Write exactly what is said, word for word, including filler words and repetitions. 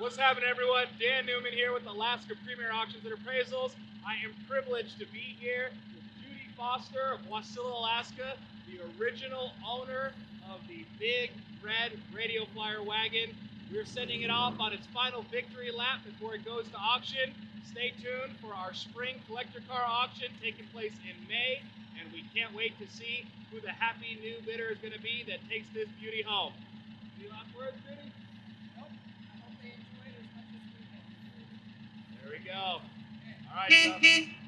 What's happening, everyone? Dan Newman here with Alaska Premier Auctions and Appraisals. I am privileged to be here with Judy Foster of Wasilla, Alaska, the original owner of the big red radio flyer wagon. We're sending it off on its final victory lap before it goes to auction. Stay tuned for our spring collector car auction taking place in May, and we can't wait to see who the happy new bidder is going to be that takes this beauty home. Any last words, Judy? Nope. I hope they enjoyed it as much as we did. There we go. All right, so